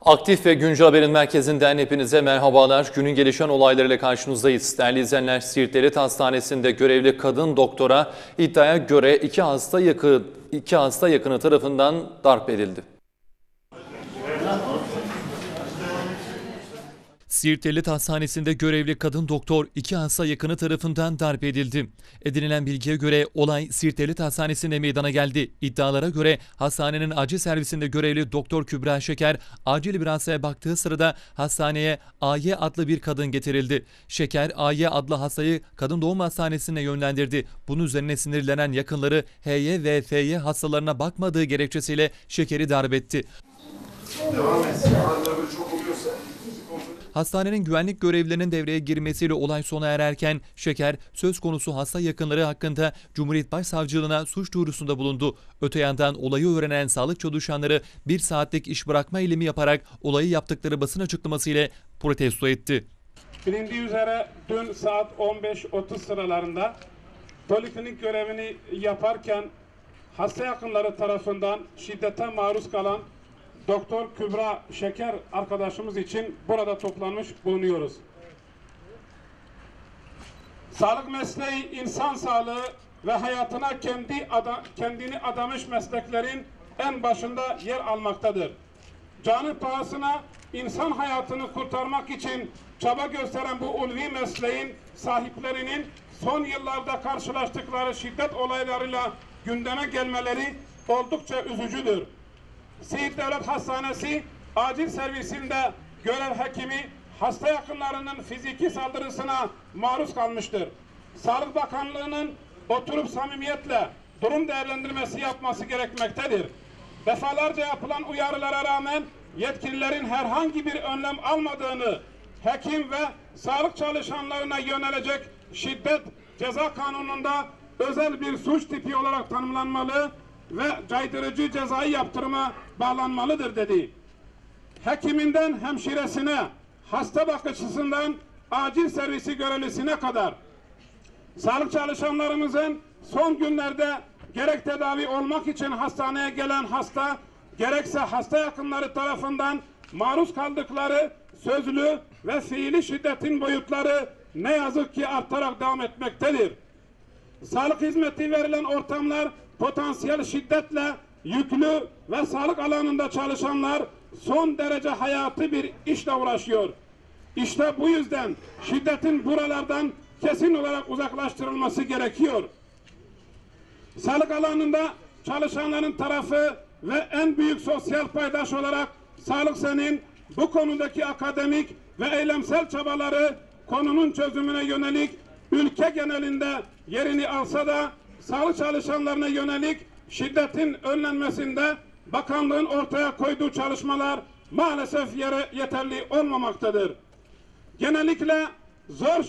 Aktif ve Güncel Haber'in merkezinden hepinize merhabalar. Günün gelişen olaylarıyla karşınızdayız. Değerli izleyenler, Siirt Devlet Hastanesi'nde görevli kadın doktora iddiaya göre iki hasta yakını tarafından darp edildi. Siirt Devlet Hastanesi'nde görevli kadın doktor iki hasta yakını tarafından darp edildi. Edinilen bilgiye göre olay Siirt Devlet Hastanesi'nde meydana geldi. İddialara göre hastanenin acil servisinde görevli Doktor Kübra Şeker acil bir hastaya baktığı sırada hastaneye AY adlı bir kadın getirildi. Şeker AY adlı hastayı kadın doğum hastanesine yönlendirdi. Bunun üzerine sinirlenen yakınları HY ve FY hastalarına bakmadığı gerekçesiyle Şeker'i darp etti. Hastanenin güvenlik görevlilerinin devreye girmesiyle olay sona ererken Şeker söz konusu hasta yakınları hakkında Cumhuriyet Başsavcılığına suç duyurusunda bulundu. Öte yandan olayı öğrenen sağlık çalışanları bir saatlik iş bırakma eylemi yaparak olayı yaptıkları basın açıklaması ile protesto etti. Bilindiği üzere dün saat 15:30 sıralarında poliklinik görevini yaparken hasta yakınları tarafından şiddete maruz kalan Doktor Kübra Şeker arkadaşımız için burada toplanmış bulunuyoruz. Sağlık mesleği insan sağlığı ve hayatına kendini adamış mesleklerin en başında yer almaktadır. Canı pahasına insan hayatını kurtarmak için çaba gösteren bu ulvi mesleğin sahiplerinin son yıllarda karşılaştıkları şiddet olaylarıyla gündeme gelmeleri oldukça üzücüdür. Siirt Devlet Hastanesi acil servisinde görev hekimi hasta yakınlarının fiziki saldırısına maruz kalmıştır. Sağlık Bakanlığı'nın oturup samimiyetle durum değerlendirmesi yapması gerekmektedir. Defalarca yapılan uyarılara rağmen yetkililerin herhangi bir önlem almadığını, hekim ve sağlık çalışanlarına yönelecek şiddet ceza kanununda özel bir suç tipi olarak tanımlanmalı ve caydırıcı cezai yaptırıma bağlanmalıdır dedi. Hekiminden hemşiresine, hasta bakıcısından acil servisi görevlisine kadar sağlık çalışanlarımızın son günlerde gerek tedavi olmak için hastaneye gelen hasta, gerekse hasta yakınları tarafından maruz kaldıkları sözlü ve fiili şiddetin boyutları ne yazık ki artarak devam etmektedir. Sağlık hizmeti verilen ortamlar potansiyel şiddetle yüklü ve sağlık alanında çalışanlar son derece hayati bir işle uğraşıyor. İşte bu yüzden şiddetin buralardan kesin olarak uzaklaştırılması gerekiyor. Sağlık alanında çalışanların tarafı ve en büyük sosyal paydaş olarak Sağlık Sen'in bu konudaki akademik ve eylemsel çabaları konunun çözümüne yönelik ülke genelinde yerini alsa da sağlık çalışanlarına yönelik şiddetin önlenmesinde bakanlığın ortaya koyduğu çalışmalar maalesef yeterli olmamaktadır. Genellikle zor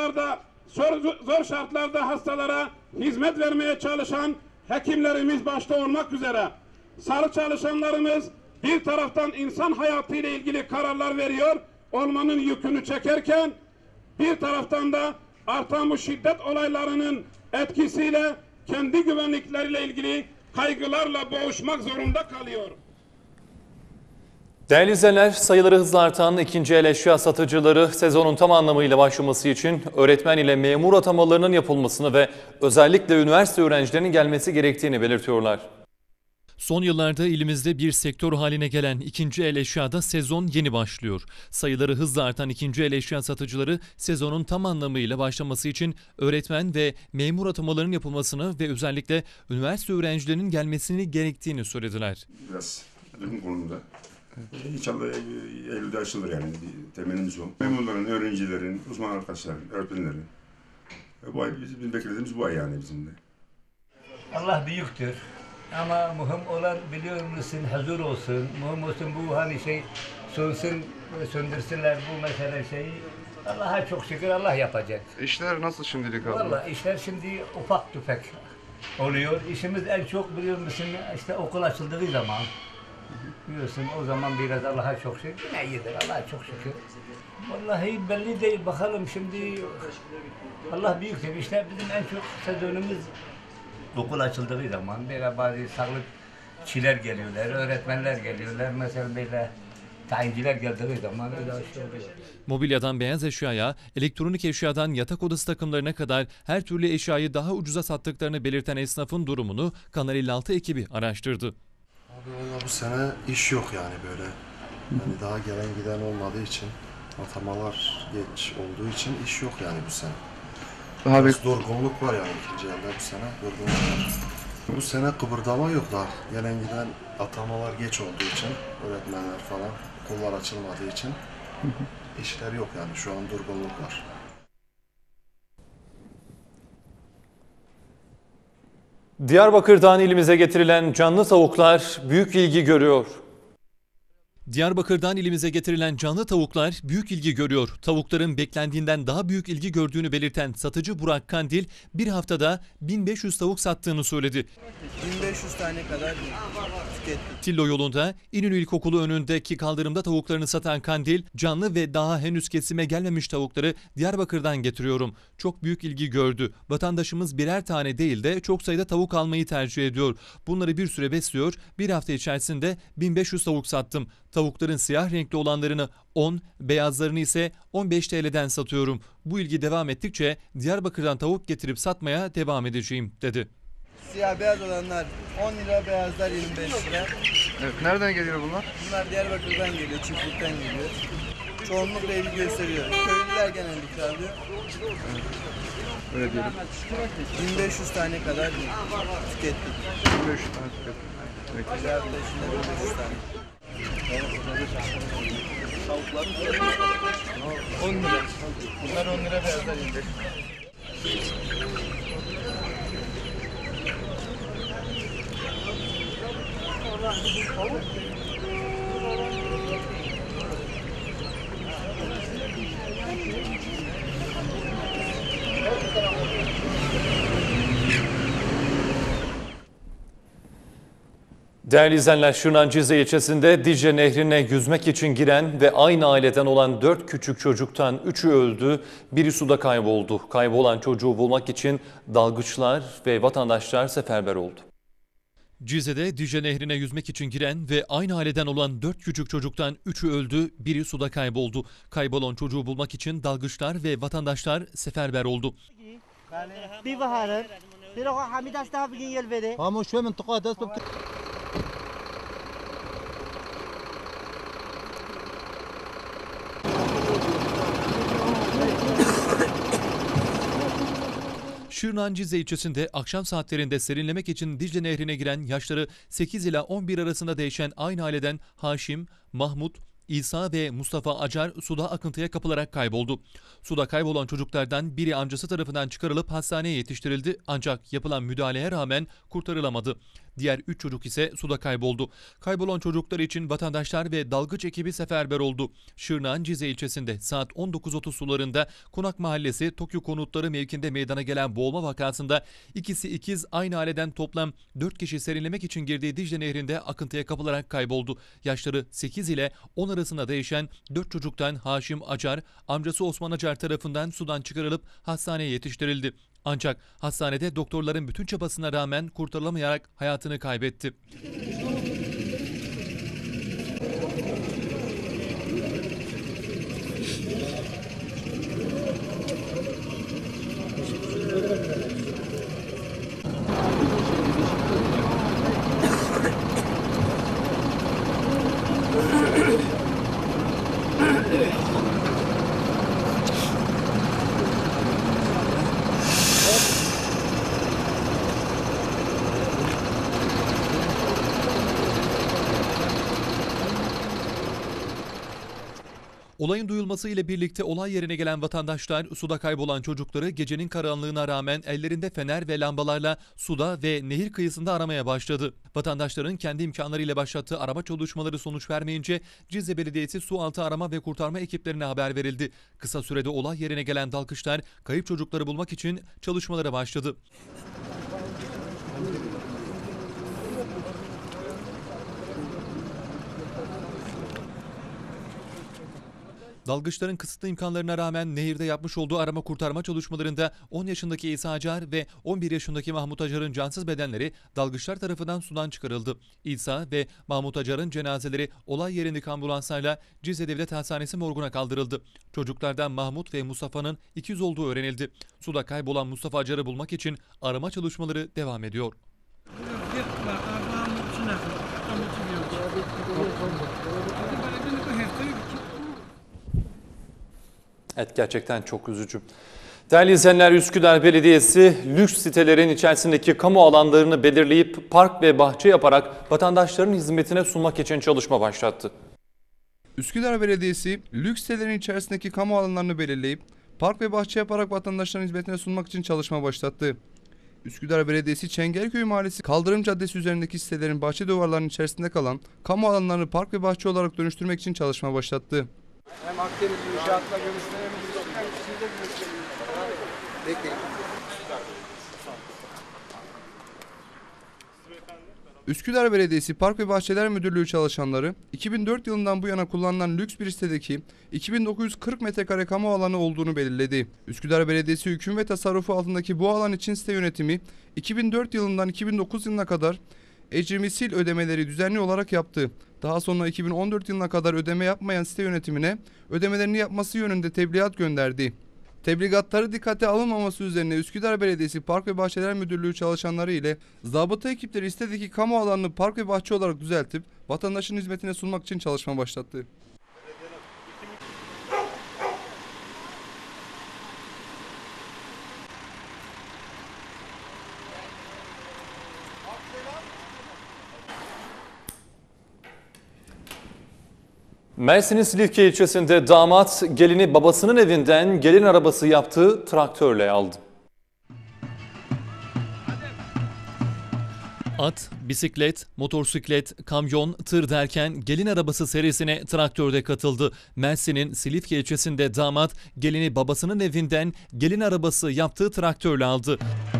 şartlarda hastalara hizmet vermeye çalışan hekimlerimiz başta olmak üzere sağlık çalışanlarımız bir taraftan insan hayatı ile ilgili kararlar veriyor olmanın yükünü çekerken bir taraftan da artan bu şiddet olaylarının etkisiyle kendi güvenlikleriyle ilgili kaygılarla boğuşmak zorunda kalıyor. Değerli izleyenler, sayıları hızla artan ikinci el eşya satıcıları sezonun tam anlamıyla başlaması için öğretmen ile memur atamalarının yapılmasını ve özellikle üniversite öğrencilerinin gelmesi gerektiğini belirtiyorlar. Son yıllarda ilimizde bir sektör haline gelen ikinci el eşyada sezon yeni başlıyor. Sayıları hızla artan ikinci el eşya satıcıları sezonun tam anlamıyla başlaması için öğretmen ve memur atamalarının yapılmasını ve özellikle üniversite öğrencilerinin gelmesini gerektiğini söylediler. Biraz durum konumda. İnşallah Eylül'de açılır yani. Temelimiz o. Memurların, öğrencilerin, uzman arkadaşların, öğretmenlerin. Bu ay bizim beklediğimiz bu ay yani bizim de. Allah büyüktür. Ama mühim olan biliyor musun huzur olsun, mühim olsun bu hani sönsün, söndürsünler bu mesele şeyi. Allah'a çok şükür Allah yapacak. İşler nasıl şimdilik abi? Vallahi işler şimdi ufak tüfek oluyor. İşimiz en çok biliyor musun işte okul açıldığı zaman. Biliyorsun o zaman biraz Allah'a çok şükür. Yine iyidir Allah'a çok şükür. Vallahi belli değil bakalım şimdi Allah büyüktür. İşte bizim en çok sezonumuz okul açıldığı zaman böyle bazı sağlıkçiler geliyorlar, öğretmenler geliyorlar. Mesela böyle Tayinciler geldiği zaman öyle şey oluyor. Mobilyadan beyaz eşyaya, elektronik eşyadan yatak odası takımlarına kadar her türlü eşyayı daha ucuza sattıklarını belirten esnafın durumunu Kanal 56 ekibi araştırdı. Abi valla bu sene iş yok yani böyle. Yani daha gelen giden olmadığı için, atamalar geç olduğu için iş yok yani bu sene. Abi Biraz durgunluk var yani ikinci elde bu sene durgunluk var. Bu sene kıpırdama yok daha. Gelen giden atamalar geç olduğu için, öğretmenler falan, okullar açılmadığı için işler yok yani şu an durgunluk var. Diyarbakır'dan ilimize getirilen canlı tavuklar büyük ilgi görüyor. Diyarbakır'dan ilimize getirilen canlı tavuklar büyük ilgi görüyor. Tavukların beklendiğinden daha büyük ilgi gördüğünü belirten satıcı Burak Kandil bir haftada 1500 tavuk sattığını söyledi. 1500 tane kadar tükettik. Tillo yolunda İnönü İlkokulu önündeki kaldırımda tavuklarını satan Kandil, canlı ve daha henüz kesime gelmemiş tavukları Diyarbakır'dan getiriyorum. Çok büyük ilgi gördü. Vatandaşımız birer tane değil de çok sayıda tavuk almayı tercih ediyor. Bunları bir süre besliyor. Bir hafta içerisinde 1500 tavuk sattım. Tavukların siyah renkli olanlarını 10, beyazlarını ise 15 TL'den satıyorum. Bu ilgi devam ettikçe Diyarbakır'dan tavuk getirip satmaya devam edeceğim, dedi. Siyah beyaz olanlar 10 lira, beyazlar 25 lira. evet, nereden geliyor bunlar? Bunlar Diyarbakır'dan geliyor, çiftlikten geliyor. Çoğunlukla ilgi gösteriyor. Köylüler genellikle alıyor. Öyle diyelim. 1500 tane kadar tükettik. 500 tane tükettim. Peki. Bir hafta içinde 1500 tane. 10 lira. Bunlar 10 lira, beyazlar 25. Değerli izleyenler, Şırnak'ın Cizre ilçesinde Dicle Nehri'ne yüzmek için giren ve aynı aileden olan 4 küçük çocuktan 3'ü öldü, biri suda kayboldu. Kaybolan çocuğu bulmak için dalgıçlar ve vatandaşlar seferber oldu. Cizre'de Dicle Nehri'ne yüzmek için giren ve aynı aileden olan 4 küçük çocuktan 3'ü öldü, biri suda kayboldu. Kaybolan çocuğu bulmak için dalgıçlar ve vatandaşlar seferber oldu. في بهارات في رخو حميد استها بجين يلفدي هم شوي من تقاد Şırnak'ın Cizre ilçesinde akşam saatlerinde serinlemek için Dicle Nehri'ne giren yaşları 8 ila 11 arasında değişen aynı aileden Haşim, Mahmut, İsa ve Mustafa Acar suda akıntıya kapılarak kayboldu. Suda kaybolan çocuklardan biri amcası tarafından çıkarılıp hastaneye yetiştirildi ancak yapılan müdahaleye rağmen kurtarılamadı. Diğer 3 çocuk ise suda kayboldu. Kaybolan çocuklar için vatandaşlar ve dalgıç ekibi seferber oldu. Şırnak'ın Cizre ilçesinde saat 19.30 sularında Konak Mahallesi Tokyo Konutları mevkinde meydana gelen boğulma vakasında ikisi ikiz aynı aileden toplam 4 kişi serinlemek için girdiği Dicle Nehri'nde akıntıya kapılarak kayboldu. Yaşları 8 ile 10 arasında değişen 4 çocuktan Haşim Acar, amcası Osman Acar tarafından sudan çıkarılıp hastaneye yetiştirildi. Ancak hastanede doktorların bütün çabasına rağmen kurtarılamayarak hayatını kaybetti. Olayın duyulması ile birlikte olay yerine gelen vatandaşlar suda kaybolan çocukları gecenin karanlığına rağmen ellerinde fener ve lambalarla suda ve nehir kıyısında aramaya başladı. Vatandaşların kendi imkanlarıyla başlattığı arama çalışmaları sonuç vermeyince Cizre Belediyesi sualtı arama ve kurtarma ekiplerine haber verildi. Kısa sürede olay yerine gelen dalgıçlar kayıp çocukları bulmak için çalışmalara başladı. Dalgıçların kısıtlı imkanlarına rağmen nehirde yapmış olduğu arama kurtarma çalışmalarında 10 yaşındaki İsa Acar ve 11 yaşındaki Mahmut Acar'ın cansız bedenleri dalgıçlar tarafından sudan çıkarıldı. İsa ve Mahmut Acar'ın cenazeleri olay yerindeki ambulanslarla Cizre Devlet Hastanesi morguna kaldırıldı. Çocuklardan Mahmut ve Mustafa'nın ikiz olduğu öğrenildi. Suda kaybolan Mustafa Acar'ı bulmak için arama çalışmaları devam ediyor. Evet, gerçekten çok üzücü. Değerli izleyenler, Üsküdar Belediyesi lüks sitelerin içerisindeki kamu alanlarını belirleyip park ve bahçe yaparak vatandaşların hizmetine sunmak için çalışma başlattı. Üsküdar Belediyesi lüks sitelerin içerisindeki kamu alanlarını belirleyip park ve bahçe yaparak vatandaşların hizmetine sunmak için çalışma başlattı. Üsküdar Belediyesi Çengelköy Mahallesi Kaldırım Caddesi üzerindeki sitelerin bahçe duvarlarının içerisinde kalan kamu alanlarını park ve bahçe olarak dönüştürmek için çalışma başlattı. Hem Akdeniz İnşaat'la görüşlerimiz hem siz de görüşlerimiz. Bekleyin. Üsküdar Belediyesi Park ve Bahçeler Müdürlüğü çalışanları 2004 yılından bu yana kullanılan lüks bir sitedeki 2940 metrekare kamu alanı olduğunu belirledi. Üsküdar Belediyesi hüküm ve tasarrufu altındaki bu alan için site yönetimi 2004 yılından 2009 yılına kadar ecri ödemeleri düzenli olarak yaptı. Daha sonra 2014 yılına kadar ödeme yapmayan site yönetimine ödemelerini yapması yönünde tebligat gönderdi. Tebligatları dikkate alınmaması üzerine Üsküdar Belediyesi Park ve Bahçeler Müdürlüğü çalışanları ile zabıta ekipleri sitedeki kamu alanını park ve bahçe olarak düzeltip vatandaşın hizmetine sunmak için çalışma başlattı. Mersin'in Silifke ilçesinde damat gelini babasının evinden gelin arabası yaptığı traktörle aldı. At, bisiklet, motosiklet, kamyon, tır derken gelin arabası serisine traktörde katıldı. Mersin'in Silifke ilçesinde damat gelini babasının evinden gelin arabası yaptığı traktörle aldı.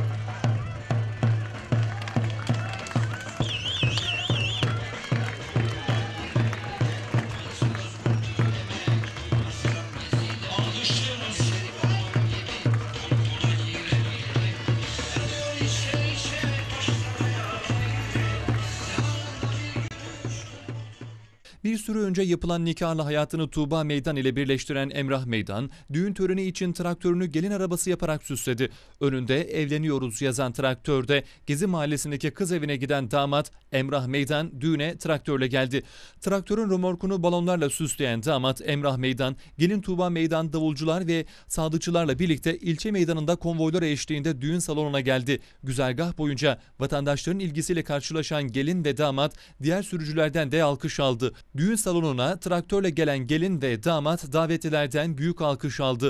Bir süre önce yapılan nikahla hayatını Tuğba Meydan ile birleştiren Emrah Meydan, düğün töreni için traktörünü gelin arabası yaparak süsledi. Önünde "Evleniyoruz" yazan traktörde Gezi Mahallesi'ndeki kız evine giden damat Emrah Meydan düğüne traktörle geldi. Traktörün römorkunu balonlarla süsleyen damat Emrah Meydan, gelin Tuğba Meydan davulcular ve sadıkçılarla birlikte ilçe meydanında konvoylar eşliğinde düğün salonuna geldi. Güzergah boyunca vatandaşların ilgisiyle karşılaşan gelin ve damat diğer sürücülerden de alkış aldı. Düğün salonuna traktörle gelen gelin ve damat davetlilerden büyük alkış aldı.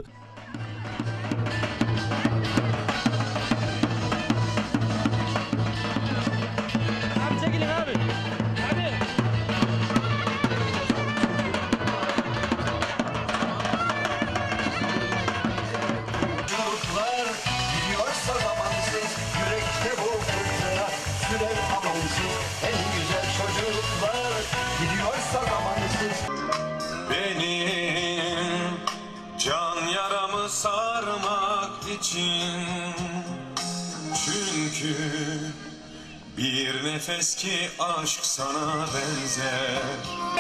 Abi çekilin abi. Hadi. Çocuklar gidiyorsa zamansız, yürekte bu fırtına, sürer amansız. En güzel çocuklar gidiyorsa zamansız. Benim can yaramı sarmak için, çünkü bir nefes ki aşk sana benzer.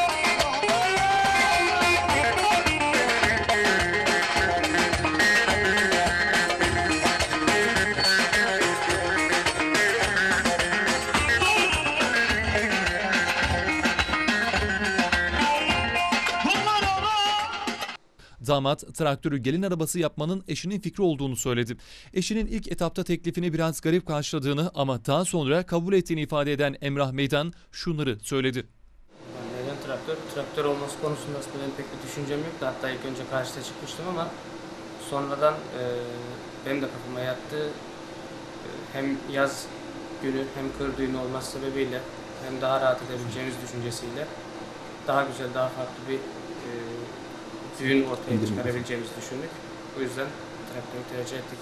Damat traktörü gelin arabası yapmanın eşinin fikri olduğunu söyledi. Eşinin ilk etapta teklifini biraz garip karşıladığını ama daha sonra kabul ettiğini ifade eden Emrah Meydan şunları söyledi. Neden traktör? Traktör olması konusunda aslında benim pek bir düşüncem yoktu. Hatta ilk önce karşıda çıkmıştım ama sonradan benim de kafama yattı. Hem yaz günü hem kır düğünü olması sebebiyle hem daha rahat edebileceğimiz düşüncesiyle daha güzel, daha farklı bir düğün ortaya çıkarabileceğimizi düşündük. O yüzden traktörü tercih ettik.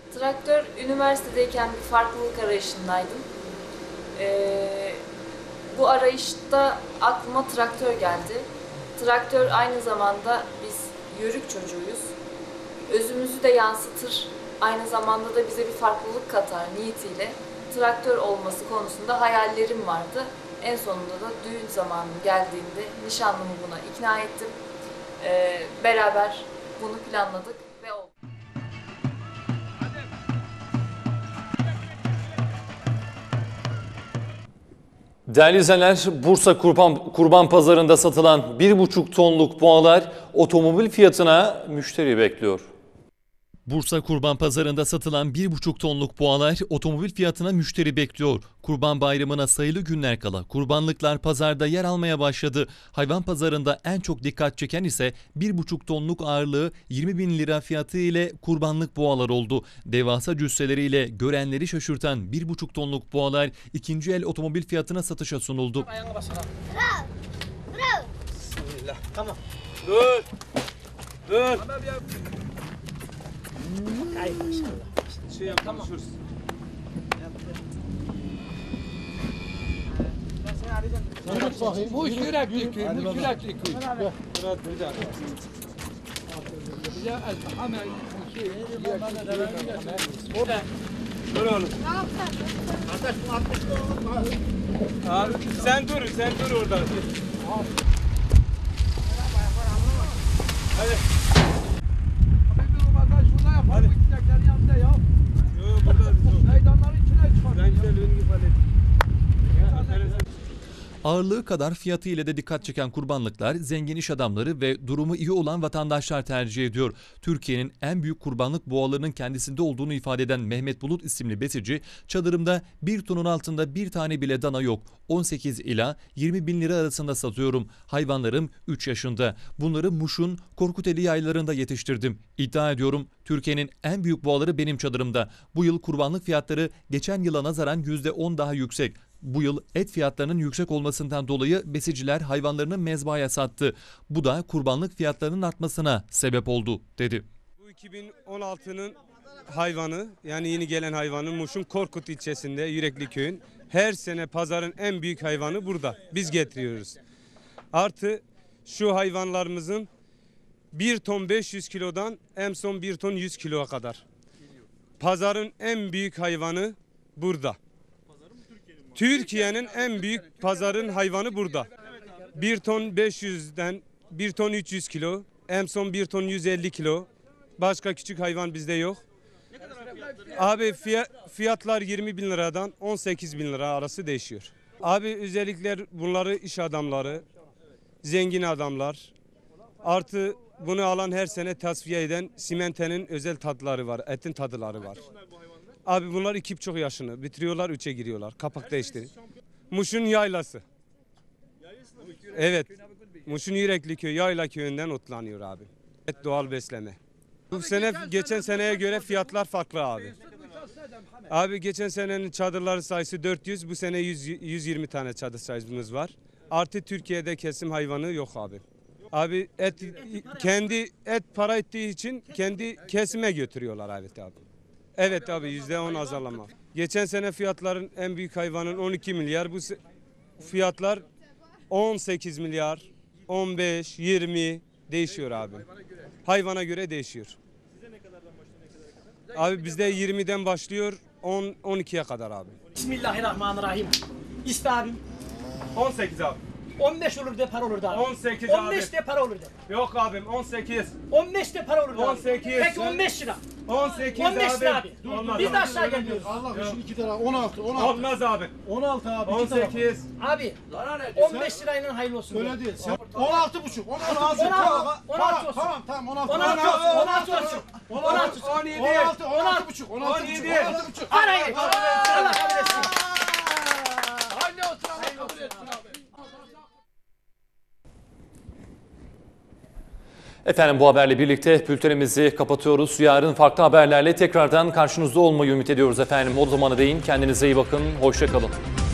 Traktör, üniversitedeyken bir farklılık arayışındaydım. Bu arayışta aklıma traktör geldi. Traktör aynı zamanda biz yörük çocuğuyuz. Özümüzü de yansıtır, aynı zamanda da bize bir farklılık katar niyetiyle traktör olması konusunda hayallerim vardı. En sonunda da düğün zamanım geldiğinde nişanlımı buna ikna ettim. Beraber bunu planladık ve oldu. Değerli izleyenler, Bursa Kurban Pazarı'nda satılan 1,5 tonluk boğalar otomobil fiyatına müşteri bekliyor. Bursa Kurban Pazarı'nda satılan 1,5 tonluk boğalar otomobil fiyatına müşteri bekliyor. Kurban Bayramı'na sayılı günler kala kurbanlıklar pazarda yer almaya başladı. Hayvan pazarında en çok dikkat çeken ise 1,5 tonluk ağırlığı 20.000 lira fiyatı ile kurbanlık boğalar oldu. Devasa cüsseleriyle görenleri şaşırtan 1,5 tonluk boğalar ikinci el otomobil fiyatına satışa sunuldu. Ayağına basana. Bismillah. Tamam. Dur. Dur. Ay maşallah. Şey yapalım, tamam. Bu yürekli köy, bu yürekli köy. Murat bir dakika. Dur oğlum. Abi sen dur orada. Hadi. Hadi. Gideceklerin yanında ya. Yok burada. Meydanların içine çıkar. Ben güzelliğini ifade edeyim. Ağırlığı kadar fiyatı ile de dikkat çeken kurbanlıklar zengin iş adamları ve durumu iyi olan vatandaşlar tercih ediyor. Türkiye'nin en büyük kurbanlık boğalarının kendisinde olduğunu ifade eden Mehmet Bulut isimli besici, çadırımda 1 tonun altında bir tane bile dana yok. 18 ila 20 bin lira arasında satıyorum. Hayvanlarım 3 yaşında. Bunları Muş'un Korkuteli yaylarında yetiştirdim. İddia ediyorum Türkiye'nin en büyük boğaları benim çadırımda. Bu yıl kurbanlık fiyatları geçen yıla nazaran %10 daha yüksek. Bu yıl et fiyatlarının yüksek olmasından dolayı besiciler hayvanlarını mezbahaya sattı. Bu da kurbanlık fiyatlarının artmasına sebep oldu, dedi. Bu 2016'nın hayvanı, yani yeni gelen hayvanı Muş'un Korkut ilçesinde Yürekli köyün her sene pazarın en büyük hayvanı burada. Biz getiriyoruz. Artı şu hayvanlarımızın 1 ton 500 kilodan en son 1 ton 100 kiloya kadar. Pazarın en büyük hayvanı burada. Türkiye'nin en büyük pazarın hayvanı burada. 1 ton 500'den 1 ton 300 kilo, en son 1 ton 150 kilo. Başka küçük hayvan bizde yok. Abi fiyatlar 20 bin liradan 18 bin lira arası değişiyor. Abi özellikle bunları iş adamları, zengin adamlar, artı bunu alan her sene tasfiye eden simentenin özel tatları var, etin tadıları var. Abi bunlar 2,5 yaşını bitiriyorlar, 3'e giriyorlar. Kapak değiştirip. Muş'un yaylası. Evet. Muş'un Yürekli köy, Yayla köyünden otlanıyor abi. Et doğal besleme. Bu sene geçen seneye göre fiyatlar farklı abi. Abi geçen senenin çadırları sayısı 400, bu sene 120 tane çadır sayımız var. Artı Türkiye'de kesim hayvanı yok abi. Abi kendi et para ettiği için kendi kesime götürüyorlar evet abi. Evet abi %10 azalma. Geçen sene fiyatların en büyük hayvanın 12 milyar. Bu fiyatlar 18 milyar, 15, 20 değişiyor abi. Hayvana göre değişiyor. Abi bizde 20'den başlıyor 12'ye kadar abi. Bismillahirrahmanirrahim. İşte abim. 18 abi. 15 olur de para olur da abi. 18 abi. 15 de para olur de. Yok abim 18. 15 de para olur da. 18. Peki 15 lira. 18 15 lira abi. abi. Olmaz Biz de abi. aşağı geliyoruz. Allah için 2 tane 16. Olmaz abi. 16 abi. 18. Abi 15 lirayla hayırlı olsun. Öyle değil. 16,5. 16. Tamam 16. 16 17. 16,5. Arayın. Allah kabul etsin. Anne oturalım kabul etsin abi. Efendim bu haberle birlikte bültenimizi kapatıyoruz. Yarın farklı haberlerle tekrardan karşınızda olmayı ümit ediyoruz efendim. O zamana değin kendinize iyi bakın. Hoşça kalın.